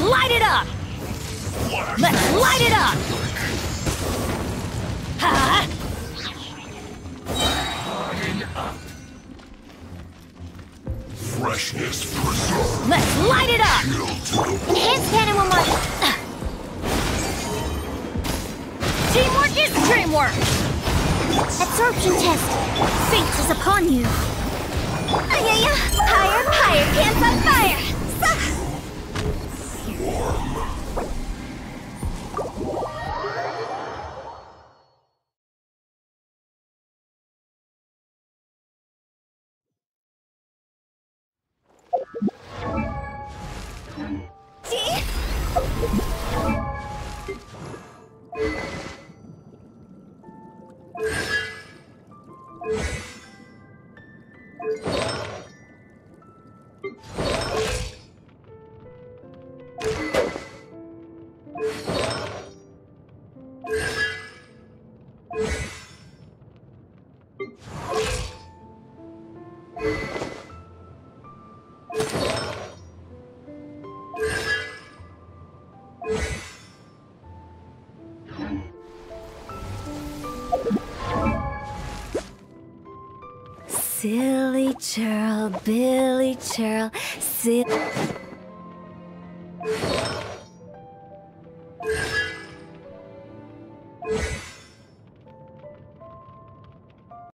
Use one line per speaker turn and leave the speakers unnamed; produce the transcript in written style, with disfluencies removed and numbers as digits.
light it up! Let's light it up! Ha!
Freshness preserved.
Let's light it up!
Enhanced cannon one more.
Teamwork is dreamwork!
Absorption test. Fate is upon you. Ayaya! Higher, higher, pants on fire! Silly churl, Billy churl,